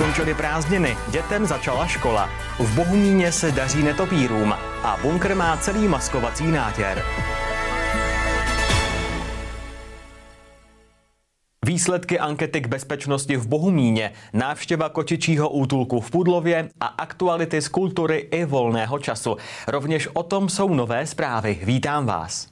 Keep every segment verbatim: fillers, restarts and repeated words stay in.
skončily prázdniny, dětem začala škola. V Bohumíně se daří netopýrům a bunkr má celý maskovací nátěr. Výsledky ankety k bezpečnosti v Bohumíně, návštěva kočičího útulku v Pudlově a aktuality z kultury i volného času. Rovněž o tom jsou nové zprávy. Vítám vás.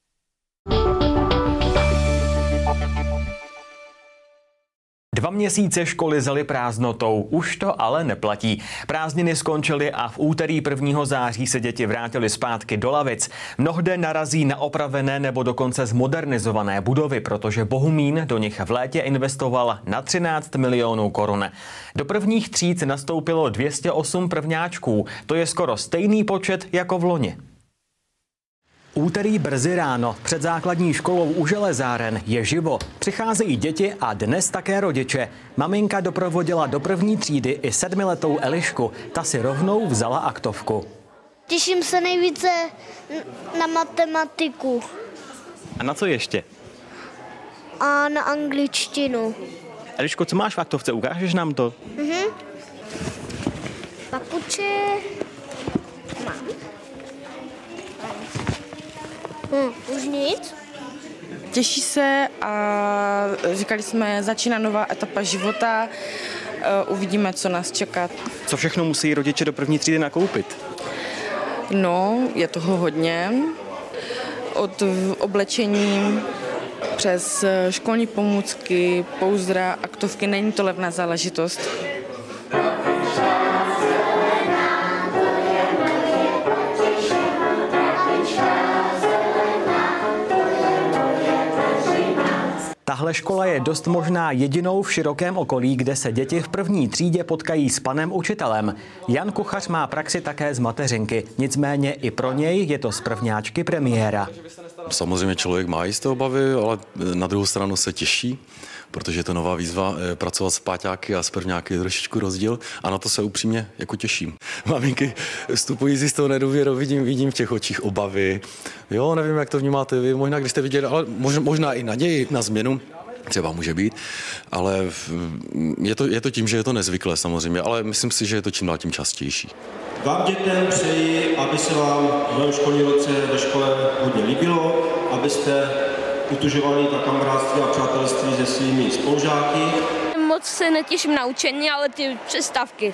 Dva měsíce školy zaly prázdnotou, už to ale neplatí. Prázdniny skončily a v úterý prvního září se děti vrátily zpátky do lavic. Mnohde narazí na opravené nebo dokonce zmodernizované budovy, protože Bohumín do nich v létě investoval na třináct milionů korun. Do prvních tříd nastoupilo dvě stě osm prvňáčků, to je skoro stejný počet jako v loni. Úterý brzy ráno před základní školou u Železáren je živo. Přicházejí děti a dnes také rodiče. Maminka doprovodila do první třídy i sedmiletou Elišku. Ta si rovnou vzala aktovku. Těším se nejvíce na matematiku. A na co ještě? A na angličtinu. Eliško, co máš v aktovce? Ukážeš nám to? Mhm. Papuče. Mám. Hm, už nic? Těší se a říkali jsme, začíná nová etapa života, uvidíme, co nás čeká. Co všechno musí rodiče do první třídy nakoupit? No, je toho hodně. Od oblečení přes školní pomůcky, pouzdra, aktovky, není to levná záležitost. Tahle škola je dost možná jedinou v širokém okolí, kde se děti v první třídě potkají s panem učitelem. Jan Kuchař má praxi také z mateřinky, nicméně i pro něj je to z prvňáčky premiéra. Samozřejmě člověk má jisté obavy, ale na druhou stranu se těší, protože je to nová výzva, pracovat s páťáky a s prvňáky je trošičku rozdíl a na to se upřímně jako těším. Maminky vstupují z jistou nedůvěrou, vidím, vidím v těch očích obavy. Jo, nevím, jak to vnímáte vy, možná když jste viděli, ale možná, možná i naději na změnu. Třeba může být, ale je to, je to tím, že je to nezvyklé samozřejmě, ale myslím si, že je to čím dál tím častější. Vám dětem přeji, aby se vám v novém školním roce ve škole hodně líbilo, abyste utužovali ta kamarádství a přátelství se svými spolužáky. Moc se netěším na učení, ale ty přestávky.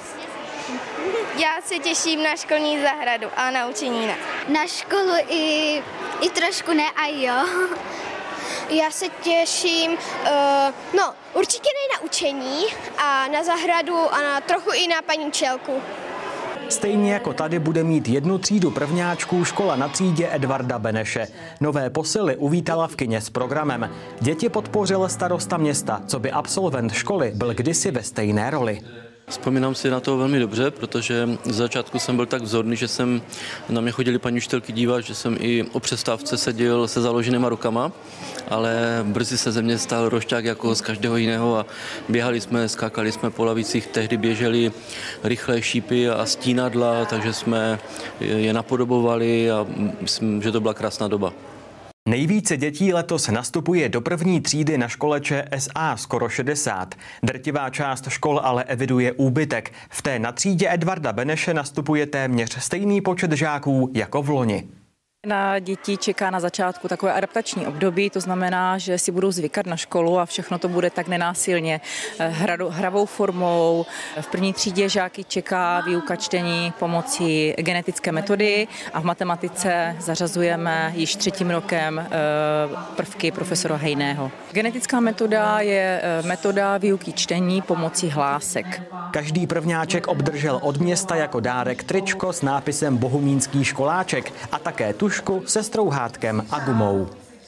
Já se těším na školní zahradu a na učení ne. Na školu i, i trošku ne a jo. Já se těším, uh, no určitě ne na učení a na zahradu a na, trochu i na paní učitelku. Stejně jako tady bude mít jednu třídu prvňáčků škola na třídě Edvarda Beneše. Nové posily uvítala v kině s programem. Děti podpořil starosta města, co by absolvent školy byl kdysi ve stejné roli. Vzpomínám si na to velmi dobře, protože z začátku jsem byl tak vzorný, že jsem na mě chodili paní učitelky dívat, že jsem i o přestávce seděl se založenýma rukama, ale brzy se ze mě stal rošťák jako z každého jiného a běhali jsme, skákali jsme po lavicích, tehdy běžely rychlé šípy a stínadla, takže jsme je napodobovali a myslím, že to byla krásná doba. Nejvíce dětí letos nastupuje do první třídy na škole Č S A, skoro šedesát. Drtivá část škol ale eviduje úbytek. V té na třídě Edvarda Beneše nastupuje téměř stejný počet žáků jako v loni. Na děti čeká na začátku takové adaptační období, to znamená, že si budou zvykat na školu a všechno to bude tak nenásilně hrado, hravou formou. V první třídě žáky čeká výuka čtení pomocí genetické metody a v matematice zařazujeme již třetím rokem prvky profesora Hejného. Genetická metoda je metoda výuky čtení pomocí hlásek. Každý prvňáček obdržel od města jako dárek tričko s nápisem Bohumínský školáček a také tušku se strouhátkem a gumou.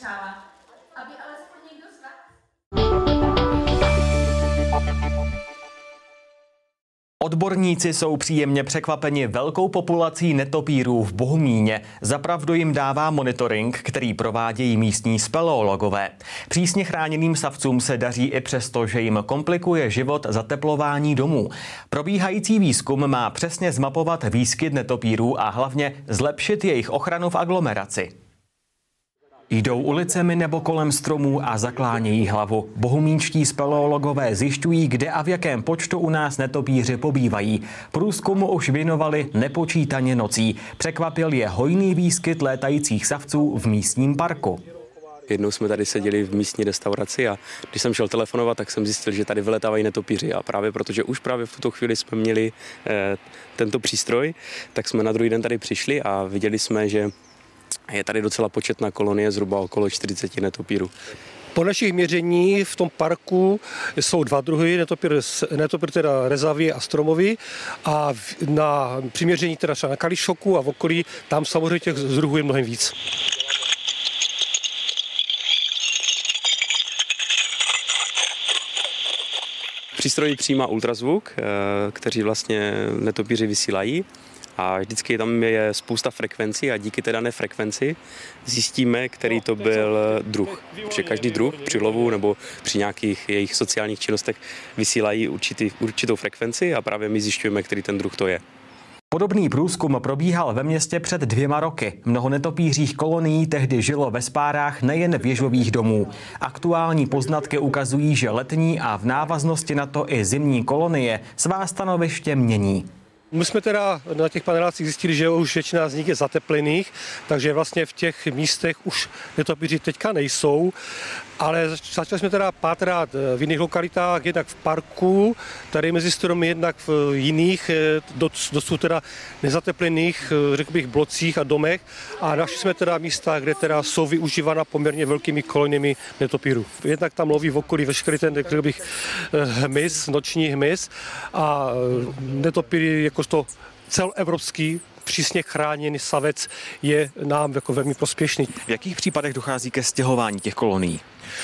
Odborníci jsou příjemně překvapeni velkou populací netopýrů v Bohumíně. Za pravdu jim dává monitoring, který provádějí místní speleologové. Přísně chráněným savcům se daří i přesto, že jim komplikuje život zateplování domů. Probíhající výzkum má přesně zmapovat výskyt netopýrů a hlavně zlepšit jejich ochranu v aglomeraci. Jdou ulicemi nebo kolem stromů a zaklánějí hlavu. Bohumínští speleologové zjišťují, kde a v jakém počtu u nás netopíři pobývají. Průzkumu už věnovali nepočítaně nocí. Překvapil je hojný výskyt létajících savců v místním parku. Jednou jsme tady seděli v místní restauraci a když jsem šel telefonovat, tak jsem zjistil, že tady vyletávají netopíři. A právě protože už právě v tuto chvíli jsme měli eh, tento přístroj, tak jsme na druhý den tady přišli a viděli jsme, že je tady docela početná kolonie, zhruba okolo čtyřicet netopírů. Po našich měření v tom parku jsou dva druhy, netopír, netopír teda rezavý a stromový, a na přiměření teda třeba na Kališoku a v okolí, tam samozřejmě těch druhů je mnohem víc. Přístroj přijímá ultrazvuk, kteří vlastně netopíři vysílají. A vždycky tam je spousta frekvencí a díky té dané frekvenci zjistíme, který to byl druh. Protože každý druh při lovu nebo při nějakých jejich sociálních činnostech vysílají určitý, určitou frekvenci a právě my zjišťujeme, který ten druh to je. Podobný průzkum probíhal ve městě před dvěma roky. Mnoho netopířích kolonií tehdy žilo ve spárách nejen věžových domů. Aktuální poznatky ukazují, že letní a v návaznosti na to i zimní kolonie svá stanoviště mění. My jsme teda na těch panelácích zjistili, že už většina z nich je zateplených, takže vlastně v těch místech už netopíři teďka nejsou, ale začali jsme teda pátrat v jiných lokalitách, jednak v parku, tady mezi stromy, jednak v jiných, dosud teda nezateplených, řekl bych, blocích a domech, a našli jsme teda místa, kde teda jsou využívána poměrně velkými koloniemi netopírů. Jednak tam loví v okolí veškerý ten, řekl bych, hmyz, noční hmyz, a netopíry jako to celoevropský přísně chráněný savec je nám jako velmi prospěšný. V jakých případech dochází ke stěhování těch kolonií?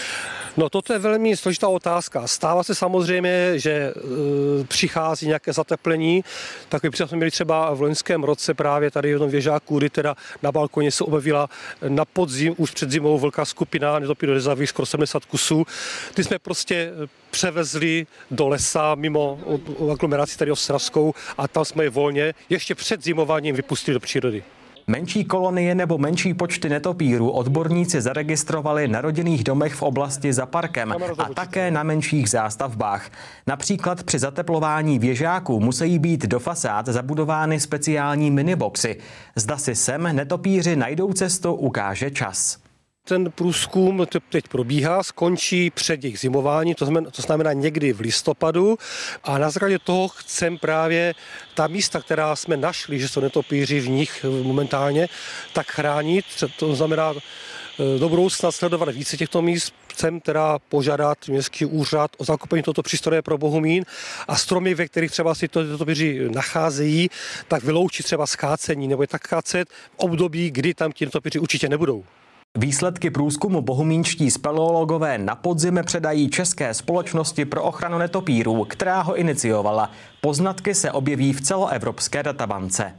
No, toto je velmi složitá otázka. Stává se samozřejmě, že e, přichází nějaké zateplení. Takový příklad jsme měli třeba v loňském roce právě tady v jednom věžáku, kdy teda na balkoně se objevila na podzim, už před zimou, velká skupina netopírů rezavých, skoro sedmdesát kusů. Ty jsme prostě převezli do lesa mimo aglomeraci tady Ostravskou a tam jsme je volně ještě před zimováním vypustili do přírody. Menší kolonie nebo menší počty netopírů odborníci zaregistrovali na rodinných domech v oblasti za parkem a také na menších zástavbách. Například při zateplování věžáků musí být do fasád zabudovány speciální miniboxy. Zda si sem netopíři najdou cestu, ukáže čas. Ten průzkum teď probíhá, skončí před jejich zimováním, to znamená, to znamená někdy v listopadu, a na základě toho chcem právě ta místa, která jsme našli, že jsou netopíři v nich momentálně, tak chránit. To znamená do budoucna sledovat více těchto míst. Chcem teda požádat městský úřad o zakoupení tohoto přístroje pro Bohumín a stromy, ve kterých třeba si to netopíři nacházejí, tak vyloučit třeba skácení nebo je tak kácet v období, kdy tam ti netopíři určitě nebudou. Výsledky průzkumu bohumínští speleologové na podzim předají České společnosti pro ochranu netopírů, která ho iniciovala. Poznatky se objeví v celoevropské databance.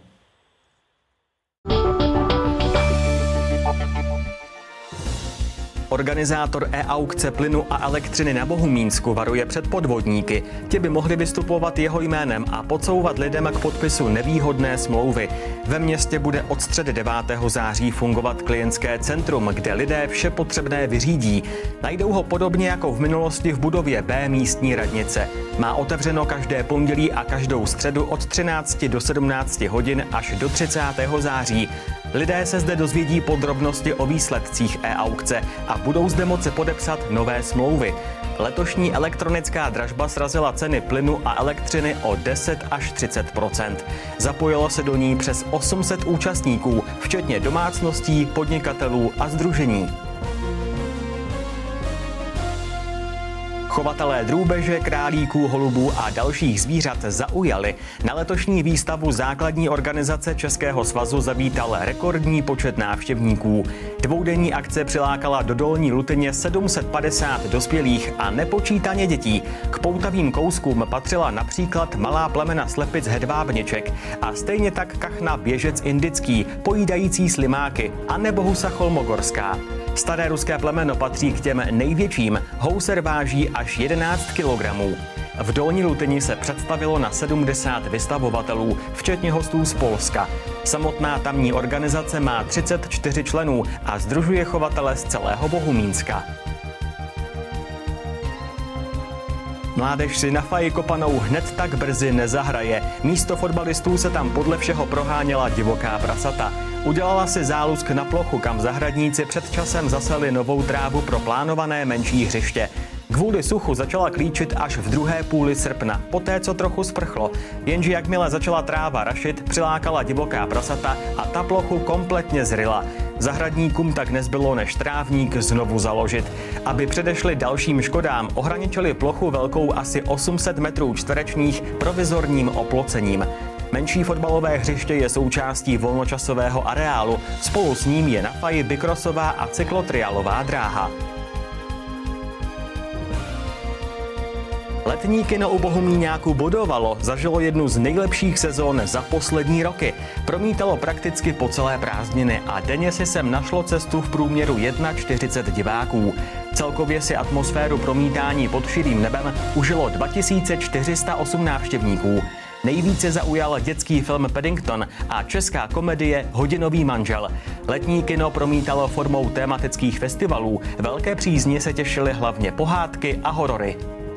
Organizátor e-aukce plynu a elektřiny na Bohumínsku varuje před podvodníky. Ti by mohli vystupovat jeho jménem a podsouvat lidem k podpisu nevýhodné smlouvy. Ve městě bude od středy devátého září fungovat klientské centrum, kde lidé vše potřebné vyřídí. Najdou ho podobně jako v minulosti v budově B místní radnice. Má otevřeno každé pondělí a každou středu od třinácti do sedmnácti hodin až do třicátého září. Lidé se zde dozvědí podrobnosti o výsledcích e-aukce a budou zde moci podepsat nové smlouvy. Letošní elektronická dražba srazila ceny plynu a elektřiny o deset až třicet procent. Zapojilo se do ní přes osm set účastníků, včetně domácností, podnikatelů a sdružení. Chovatelé drůbeže, králíků, holubů a dalších zvířat zaujali. Na letošní výstavu základní organizace Českého svazu zavítal rekordní počet návštěvníků. Dvoudenní akce přilákala do Dolní Lutyně sedm set padesát dospělých a nepočítaně dětí. K poutavým kouskům patřila například malá plemena slepic hedvábniček a stejně tak kachna běžec indický, pojídající slimáky, a nebo husa cholmogorská. Staré ruské plemeno patří k těm největším, houser váží až jedenáct kilogramů. V Dolní Lutyni se představilo na sedmdesát vystavovatelů, včetně hostů z Polska. Samotná tamní organizace má třicet čtyři členů a sdružuje chovatele z celého Bohumínska. Mládež si na faji kopanou hned tak brzy nezahraje. Místo fotbalistů se tam podle všeho proháněla divoká prasata. Udělala si zálusk na plochu, kam zahradníci před časem zaseli novou trávu pro plánované menší hřiště. Kvůli suchu začala klíčit až v druhé půli srpna, poté co trochu sprchlo. Jenže jakmile začala tráva rašit, přilákala divoká prasata a ta plochu kompletně zryla. Zahradníkům tak nezbylo než trávník znovu založit. Aby předešli dalším škodám, ohraničili plochu velkou asi osm set metrů čtverečních provizorním oplocením. Menší fotbalové hřiště je součástí volnočasového areálu. Spolu s ním je na faji bikrosová a cyklotrialová dráha. Letní kino u Bohumíňáku Budovalo zažilo jednu z nejlepších sezón za poslední roky. Promítalo prakticky po celé prázdniny a denně si sem našlo cestu v průměru čtyřicet jedna diváků. Celkově si atmosféru promítání pod širým nebem užilo dva tisíce čtyři sta osm návštěvníků. Nejvíce zaujal dětský film Paddington a česká komedie Hodinový manžel. Letní kino promítalo formou tematických festivalů. Velké přízni se těšily hlavně pohádky a horory.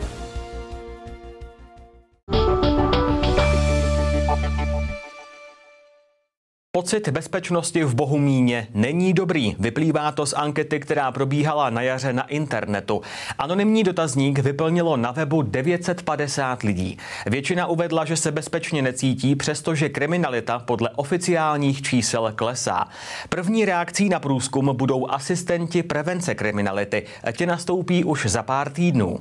Pocit bezpečnosti v Bohumíně není dobrý. Vyplývá to z ankety, která probíhala na jaře na internetu. Anonymní dotazník vyplnilo na webu devět set padesát lidí. Většina uvedla, že se bezpečně necítí, přestože kriminalita podle oficiálních čísel klesá. První reakcí na průzkum budou asistenti prevence kriminality. Ti nastoupí už za pár týdnů.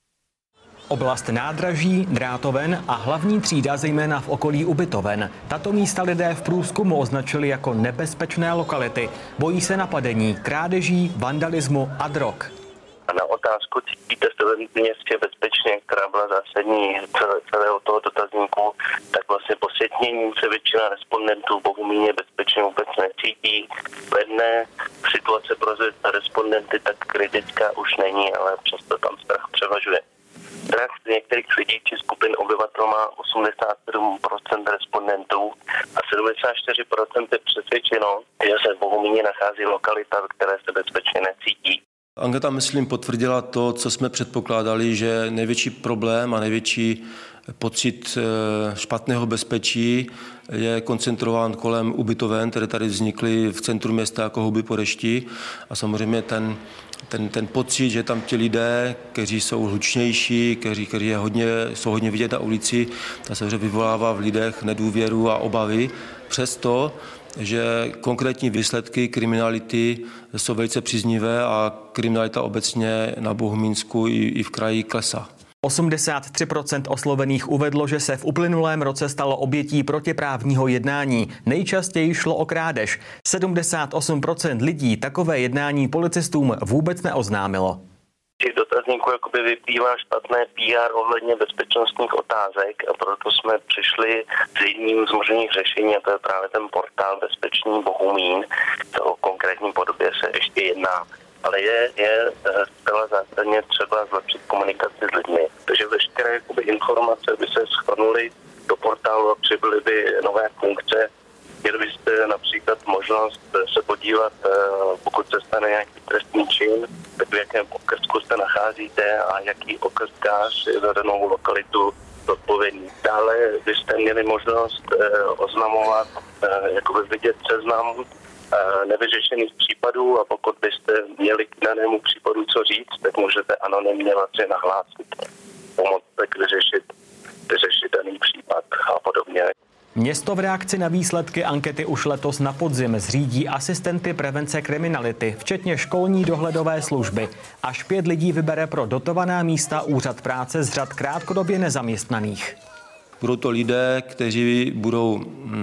Oblast nádraží, drátoven a hlavní třída zejména v okolí ubytoven. Tato místa lidé v průzkumu označili jako nebezpečné lokality. Bojí se napadení, krádeží, vandalismu a drog. Na otázku cítíte se ve městě bezpečně, která byla zásadní celého toho dotazníku, tak vlastně po sjetnění se většina respondentů v Bohumíně bezpečně vůbec necítí. Vedne situace pro respondenty tak kritická už není, ale přesto tam strach převažuje. Strach některých lidí či skupin obyvatel má osmdesát sedm procent respondentů a sedmdesát čtyři procent je přesvědčeno, že se v Bohumíně nachází lokalita, v které se bezpečně necítí. Anketa, myslím, potvrdila to, co jsme předpokládali, že největší problém a největší pocit špatného bezpečí je koncentrován kolem ubytoven, které tady vznikly v centru města jako huby po dešti. A samozřejmě ten, ten, ten pocit, že tam ti lidé, kteří jsou hlučnější, kteří, kteří je hodně, jsou hodně vidět na ulici, ta se vyvolává v lidech nedůvěru a obavy. Přesto, že konkrétní výsledky kriminality jsou velice příznivé a kriminalita obecně na Bohumínsku i, i v kraji klesá. osmdesát tři procent oslovených uvedlo, že se v uplynulém roce stalo obětí protiprávního jednání. Nejčastěji šlo o krádež. sedmdesát osm procent lidí takové jednání policistům vůbec neoznámilo. Těch dotazníků jakoby vyplývá špatné P R ohledně bezpečnostních otázek a proto jsme přišli s jedním z možných řešení a to je právě ten portál Bezpečný Bohumín. O konkrétní podobě se ještě jedná. Ale je, je zcela zásadně třeba zlepšit komunikaci s lidmi. Takže veškeré jakoby, informace by se shrnuly do portálu a přibyly by nové funkce. Měli byste například možnost se podívat, pokud se stane nějaký trestný čin, tak v jakém okrsku se nacházíte a jaký okrskář je za danou lokalitu odpovědný. Dále byste měli možnost oznamovat, jakoby vidět seznam nevyřešených případů a pokud byste měli k danému případu co říct, tak můžete anonymně vlastně nahlásit, pomoct tak vyřešit, vyřešit daný případ a podobně. Město v reakci na výsledky ankety už letos na podzim zřídí asistenty prevence kriminality, včetně školní dohledové služby. Až pět lidí vybere pro dotovaná místa úřad práce z řad krátkodobě nezaměstnaných. Budou to lidé, kteří budou,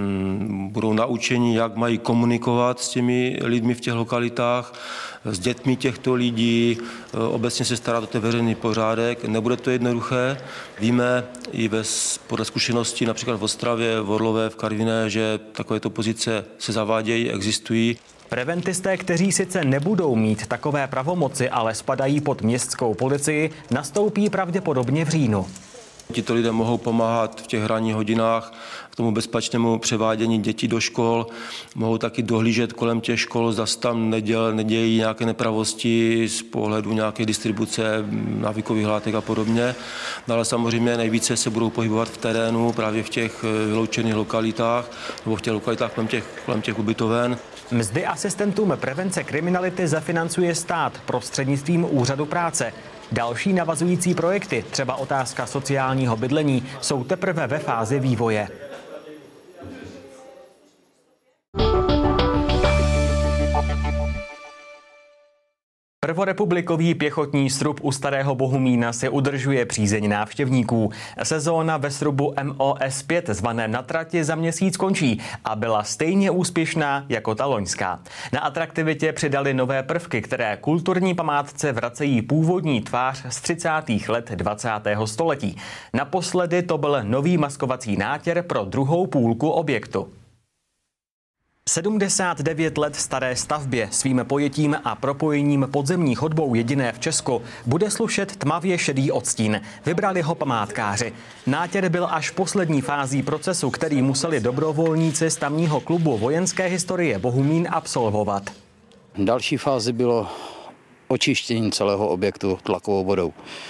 mm, budou naučeni, jak mají komunikovat s těmi lidmi v těch lokalitách, s dětmi těchto lidí, obecně se starat o ten veřejný pořádek. Nebude to jednoduché. Víme i bez, podle zkušeností například v Ostravě, v Orlové, v Karviné, že takovéto pozice se zavádějí, existují. Preventisté, kteří sice nebudou mít takové pravomoci, ale spadají pod městskou policii, nastoupí pravděpodobně v říjnu. Tito lidé mohou pomáhat v těch ranních hodinách k tomu bezpečnému převádění dětí do škol, mohou taky dohlížet kolem těch škol, zda se tam neděl, nedějí nějaké nepravosti z pohledu nějaké distribuce návykových látek a podobně. Ale samozřejmě nejvíce se budou pohybovat v terénu, právě v těch vyloučených lokalitách nebo v těch lokalitách kolem těch, kolem těch ubytoven. Mzdy asistentům prevence kriminality zafinancuje stát prostřednictvím Úřadu práce. Další navazující projekty, třeba otázka sociálního bydlení, jsou teprve ve fázi vývoje. Prvorepublikový pěchotní srub u Starého Bohumína si udržuje přízeň návštěvníků. Sezóna ve srubu M O S pět zvané Na trati za měsíc končí a byla stejně úspěšná jako ta loňská. Na atraktivitě přidali nové prvky, které kulturní památce vracejí původní tvář z třicátých let dvacátého století. Naposledy to byl nový maskovací nátěr pro druhou půlku objektu. sedmdesát devět let staré stavbě svým pojetím a propojením podzemní chodbou jediné v Česku bude slušet tmavě šedý odstín. Vybrali ho památkáři. Nátěr byl až poslední fází procesu, který museli dobrovolníci z tamního klubu vojenské historie Bohumín absolvovat. Další fázi bylo očištění celého objektu tlakovou vodou.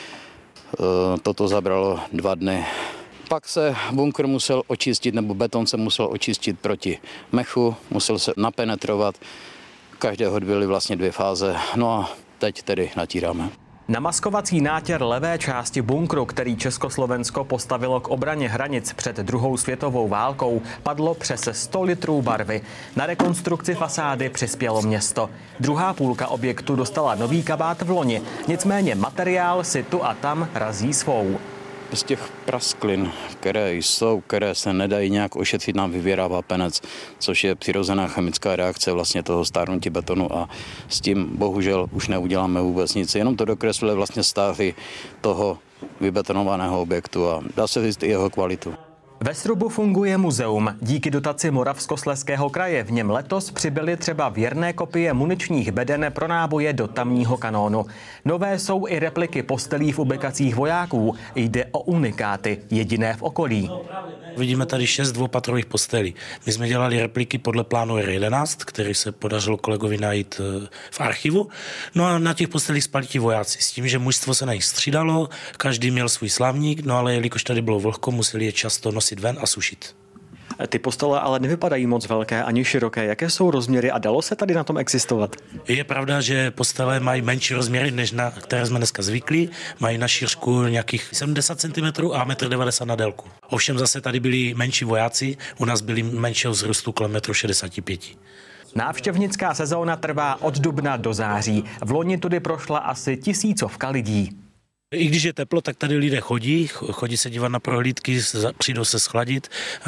Toto zabralo dva dny. Pak se bunkr musel očistit, nebo beton se musel očistit proti mechu, musel se napenetrovat. Každého byly vlastně dvě fáze. No a teď tedy natíráme. Namaskovací nátěr levé části bunkru, který Československo postavilo k obraně hranic před druhou světovou válkou, padlo přes sto litrů barvy. Na rekonstrukci fasády přispělo město. Druhá půlka objektu dostala nový kabát v loni, nicméně materiál si tu a tam razí svou. Z těch prasklin, které jsou, které se nedají nějak ošetřit, nám vyvěrá vápenec, což je přirozená chemická reakce vlastně toho stárnutí betonu a s tím bohužel už neuděláme vůbec nic. Jenom to dokresluje vlastně stavy toho vybetonovaného objektu a dá se říct i jeho kvalitu. Ve srubu funguje muzeum. Díky dotaci Moravskoslezského kraje v něm letos přibyly třeba věrné kopie muničních beden pro náboje do tamního kanónu. Nové jsou i repliky postelí v ubikacích vojáků. Jde o unikáty, jediné v okolí. Vidíme tady šest dvoupatrových postelí. My jsme dělali repliky podle plánu R jedenáct, který se podařilo kolegovi najít v archivu. No a na těch postelích spali ti vojáci s tím, že mužstvo se na nich střídalo, každý měl svůj slavník, no ale jelikož tady bylo vlhko, museli je často nosit ven a sušit. Ty postele ale nevypadají moc velké ani široké. Jaké jsou rozměry a dalo se tady na tom existovat? Je pravda, že postele mají menší rozměry, než na které jsme dneska zvyklí. Mají na šířku nějakých sedmdesát centimetrů a metr devadesát na délku. Ovšem zase tady byli menší vojáci, u nás byli menšího vzrůstu kolem metru šedesát pět. Návštěvnická sezóna trvá od dubna do září. V loni tudy prošla asi tisícovka lidí. I když je teplo, tak tady lidé chodí, chodí se dívat na prohlídky, přijdou se schladit.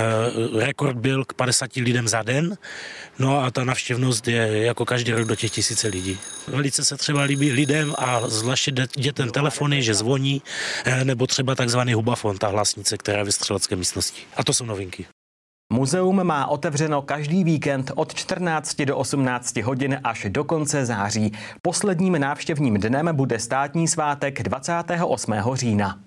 Rekord byl k padesáti lidem za den, no a ta navštěvnost je jako každý rok do těch tisíce lidí. Velice se třeba líbí lidem a zvláště dětem telefony, že zvoní, nebo třeba takzvaný hubafon, ta hlasnice, která je ve střelecké místnosti. A to jsou novinky. Muzeum má otevřeno každý víkend od čtrnácti do osmnácti hodin až do konce září. Posledním návštěvním dnem bude státní svátek dvacátého osmého října.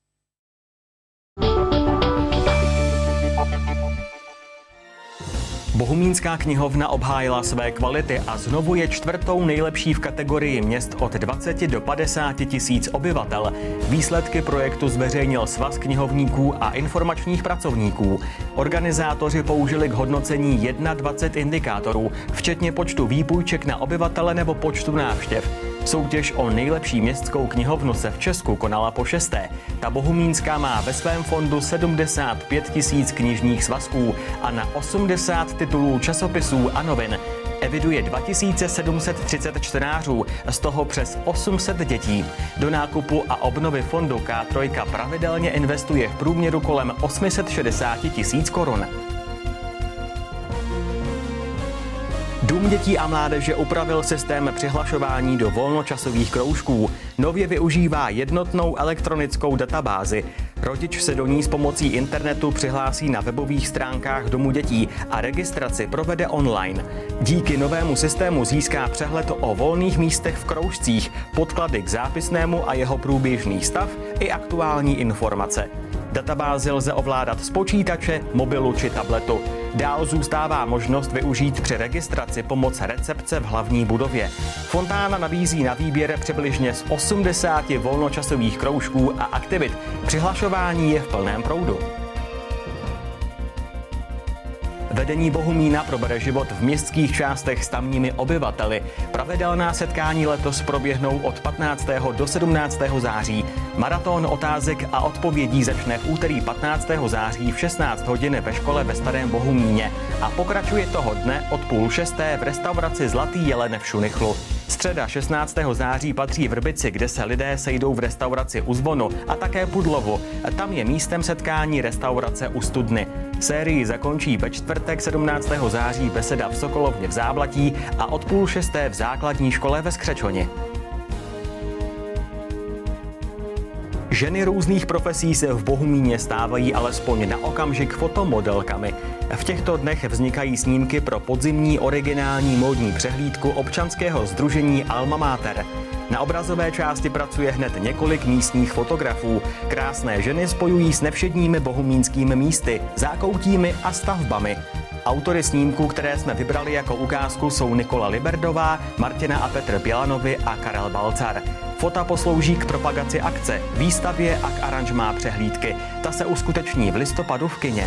Bohumínská knihovna obhájila své kvality a znovu je čtvrtou nejlepší v kategorii měst od dvaceti do padesáti tisíc obyvatel. Výsledky projektu zveřejnil Svaz knihovníků a informačních pracovníků. Organizátoři použili k hodnocení dvacet jedna indikátorů, včetně počtu výpůjček na obyvatele nebo počtu návštěv. Soutěž o nejlepší městskou knihovnu se v Česku konala po šesté. Ta bohumínská má ve svém fondu sedmdesát pět tisíc knižních svazků a na osmdesát titulů časopisů a novin. Eviduje dva tisíce sedm set třicet čtenářů, z toho přes osm set dětí. Do nákupu a obnovy fondu K tři pravidelně investuje v průměru kolem osm set šedesát tisíc korun. Dům dětí a mládeže upravil systém přihlašování do volnočasových kroužků. Nově využívá jednotnou elektronickou databázi. Rodič se do ní s pomocí internetu přihlásí na webových stránkách Domu dětí a registraci provede online. Díky novému systému získá přehled o volných místech v kroužcích, podklady k zápisnému a jeho průběžný stav i aktuální informace. Databázi lze ovládat z počítače, mobilu či tabletu. Dál zůstává možnost využít při registraci pomoc recepce v hlavní budově. Fontána nabízí na výběr přibližně z osmdesáti volnočasových kroužků a aktivit. Přihlašování je v plném proudu. Vedení Bohumína probere život v městských částech s tamními obyvateli. Pravidelná setkání letos proběhnou od patnáctého do sedmnáctého září. Maraton otázek a odpovědí začne v úterý patnáctého září v šestnáct hodin ve škole ve Starém Bohumíně a pokračuje toho dne od půl šesté v restauraci Zlatý jelen v Šunichlu. Středa šestnáctého září patří Vrbici, kde se lidé sejdou v restauraci U Zvonu a také Pudlovu. Tam je místem setkání restaurace U Studny. Sérii zakončí ve čtvrtek sedmnáctého září beseda v Sokolovně v Záblatí a od půl šesté v základní škole ve Skřečoni. Ženy různých profesí se v Bohumíně stávají alespoň na okamžik fotomodelkami. V těchto dnech vznikají snímky pro podzimní originální módní přehlídku občanského sdružení Alma Mater. Na obrazové části pracuje hned několik místních fotografů. Krásné ženy spojují s nevšedními bohumínskými místy, zákoutími a stavbami. Autory snímků, které jsme vybrali jako ukázku, jsou Nikola Liberdová, Martina a Petr Bělanovi a Karel Balcar. Fota poslouží k propagaci akce, výstavě a k aranžmá přehlídky. Ta se uskuteční v listopadu v kině.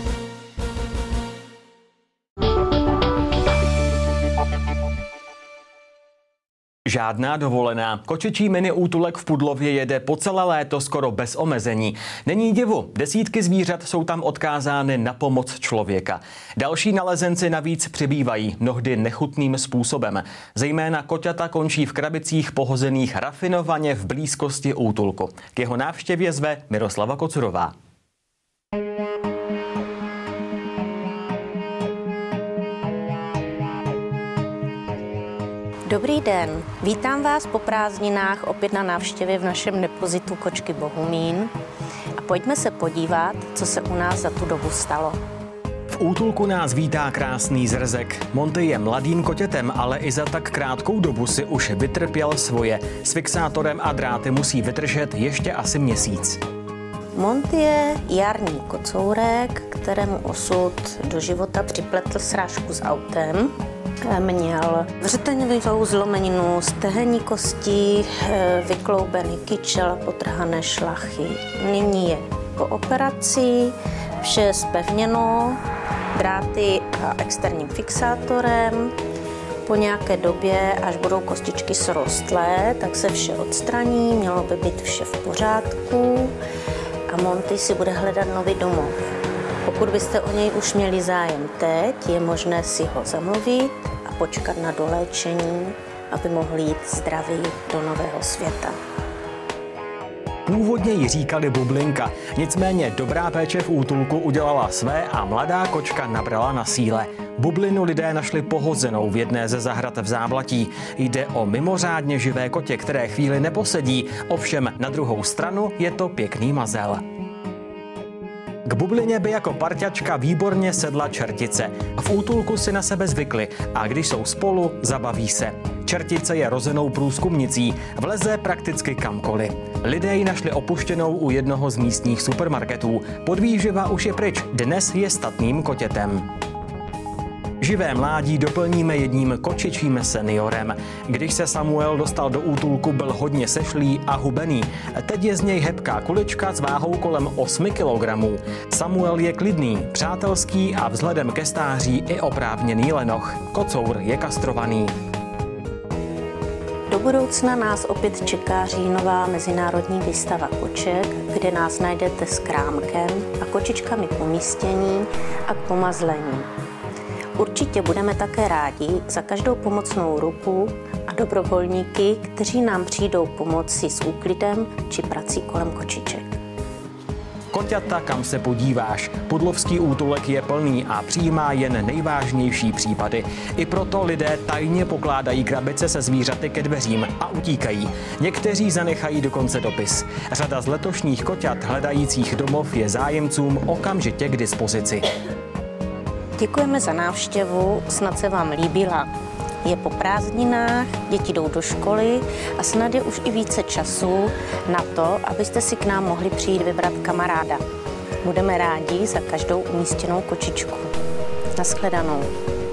Žádná dovolená. Kočičí mini útulek v Pudlově jede po celé léto skoro bez omezení. Není divu, desítky zvířat jsou tam odkázány na pomoc člověka. Další nalezenci navíc přibývají, mnohdy nechutným způsobem. Zejména koťata končí v krabicích pohozených rafinovaně v blízkosti útulku. K jeho návštěvě zve Miroslava Kocurová. Dobrý den, vítám vás po prázdninách opět na návštěvě v našem depozitu kočky Bohumín a pojďme se podívat, co se u nás za tu dobu stalo. V útulku nás vítá krásný zrzek. Monty je mladým kotětem, ale i za tak krátkou dobu si už vytrpěl svoje. S fixátorem a dráty musí vydržet ještě asi měsíc. Monty je jarní kocourek, kterému osud do života připletl srážku s autem. Měl vřeteňovou zlomeninu, stehenní kosti, vykloubený kyčel, potrhané šlachy. Nyní je po operaci, vše je zpevněno, dráty a externím fixátorem. Po nějaké době, až budou kostičky srostlé, tak se vše odstraní, mělo by být vše v pořádku a Monty si bude hledat nový domov. Pokud byste o něj už měli zájem teď, je možné si ho zamluvit a počkat na doléčení, aby mohl jít zdravý do nového světa. Původně jí říkali bublinka, nicméně dobrá péče v útulku udělala své a mladá kočka nabrala na síle. Bublinu lidé našli pohozenou v jedné ze zahrad v Záblatí. Jde o mimořádně živé kotě, které chvíli neposedí, ovšem na druhou stranu je to pěkný mazel. K bublině by jako parťačka výborně sedla čertice. V útulku si na sebe zvykli a když jsou spolu, zabaví se. Čertice je rozenou průzkumnicí, vleze prakticky kamkoliv. Lidé ji našli opuštěnou u jednoho z místních supermarketů. Podvýživa už je pryč, dnes je statným kotětem. Živé mládí doplníme jedním kočičím seniorem. Když se Samuel dostal do útulku, byl hodně sešlý a hubený. Teď je z něj hebká kulička s váhou kolem osmi kilogramů. Samuel je klidný, přátelský a vzhledem ke stáří i oprávněný lenoch. Kocour je kastrovaný. Do budoucna nás opět čeká říjnová mezinárodní výstava koček, kde nás najdete s krámkem a kočičkami k umístění a k pomazlení. Určitě budeme také rádi za každou pomocnou ruku a dobrovolníky, kteří nám přijdou pomoci s úklidem či prací kolem kočiček. Koťata, kam se podíváš. Pudlovský útulek je plný a přijímá jen nejvážnější případy. I proto lidé tajně pokládají krabice se zvířaty ke dveřím a utíkají. Někteří zanechají dokonce dopis. Řada z letošních koťat hledajících domov je zájemcům okamžitě k dispozici. Děkujeme za návštěvu, snad se vám líbila Je po prázdninách, děti jdou do školy a snad je už i více času na to, abyste si k nám mohli přijít vybrat kamaráda. Budeme rádi za každou umístěnou kočičku. Nashledanou.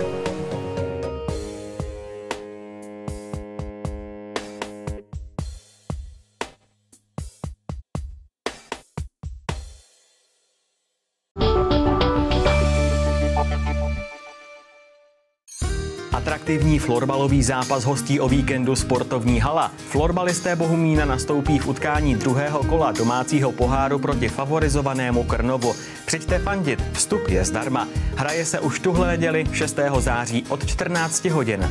Atraktivní florbalový zápas hostí o víkendu sportovní hala. Florbalisté Bohumína nastoupí v utkání druhého kola domácího poháru proti favorizovanému Krnovu. Přijďte fandit, vstup je zdarma. Hraje se už tuhle neděli šestého září od čtrnácti hodin.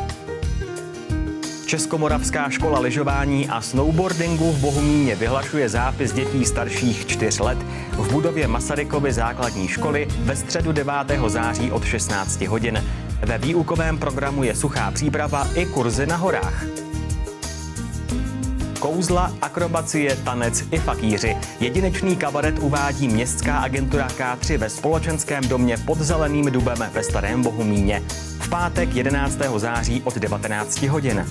Českomoravská škola lyžování a snowboardingu v Bohumíně vyhlašuje zápis dětí starších čtyř let v budově Masarykovy základní školy ve středu devátého září od šestnácti hodin. Ve výukovém programu je suchá příprava i kurzy na horách. Kouzla, akrobacie, tanec i fakíři. Jedinečný kabaret uvádí městská agentura K tři ve společenském domě pod Zeleným dubem ve Starém Bohumíně. V pátek jedenáctého září od devatenácti hodin.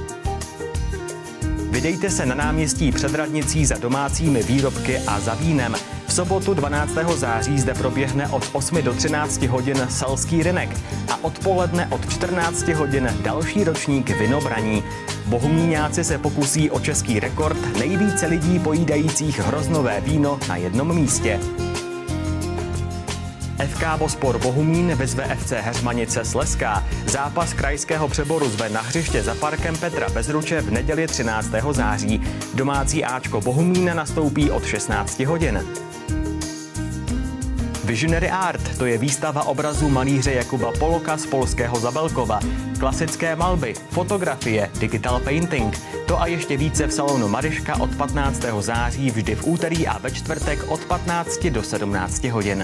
Vydejte se na náměstí před radnicí za domácími výrobky a za vínem. V sobotu dvanáctého září zde proběhne od osmi do třinácti hodin selský rynek a odpoledne od čtrnácti hodin další ročník vinobraní. Bohumíňáci se pokusí o český rekord nejvíce lidí pojídajících hroznové víno na jednom místě. F K Bospor Bohumín vyzve F C Heřmanice Slezská. Zápas krajského přeboru zve na hřiště za parkem Petra Bezruče v neděli třináctého září. Domácí Ačko Bohumína nastoupí od šestnácti hodin. Visionary Art, to je výstava obrazů malíře Jakuba Poloka z polského Zabelkova. Klasické malby, fotografie, digital painting. To a ještě více v salonu Maryška od patnáctého září vždy v úterý a ve čtvrtek od patnácti do sedmnácti hodin.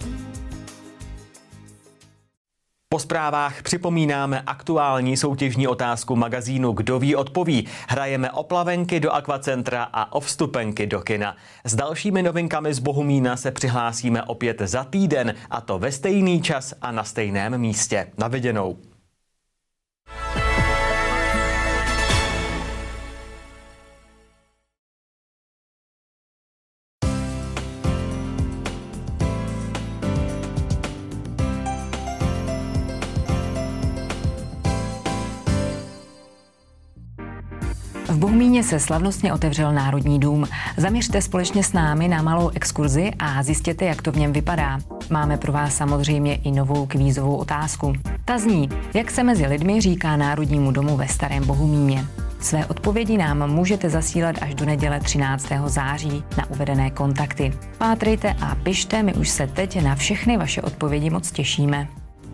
Po zprávách připomínáme aktuální soutěžní otázku magazínu Kdo ví odpoví. Hrajeme o plavenky do akvacentra a o vstupenky do kina. S dalšími novinkami z Bohumína se přihlásíme opět za týden, a to ve stejný čas a na stejném místě. Na viděnou. V Bohumíně se slavnostně otevřel Národní dům. Zaměřte společně s námi na malou exkurzi a zjistěte, jak to v něm vypadá. Máme pro vás samozřejmě i novou kvízovou otázku. Ta zní, jak se mezi lidmi říká Národnímu domu ve Starém Bohumíně. Své odpovědi nám můžete zasílat až do neděle třináctého září na uvedené kontakty. Pátrejte a pište, my už se teď na všechny vaše odpovědi moc těšíme.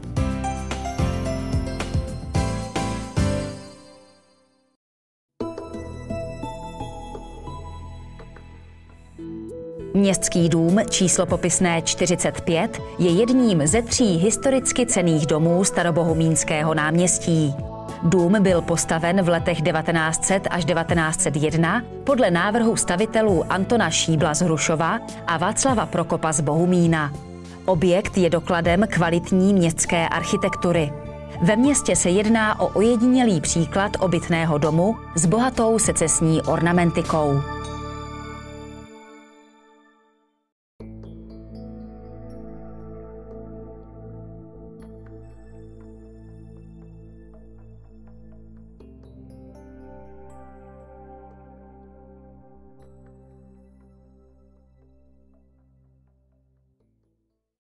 Městský dům číslo popisné čtyřicet pět je jedním ze tří historicky cenných domů Starobohumínského náměstí. Dům byl postaven v letech devatenáct set až devatenáct set jedna podle návrhu stavitelů Antona Šíbla z Hrušova a Václava Prokopa z Bohumína. Objekt je dokladem kvalitní městské architektury. Ve městě se jedná o ojedinělý příklad obytného domu s bohatou secesní ornamentikou.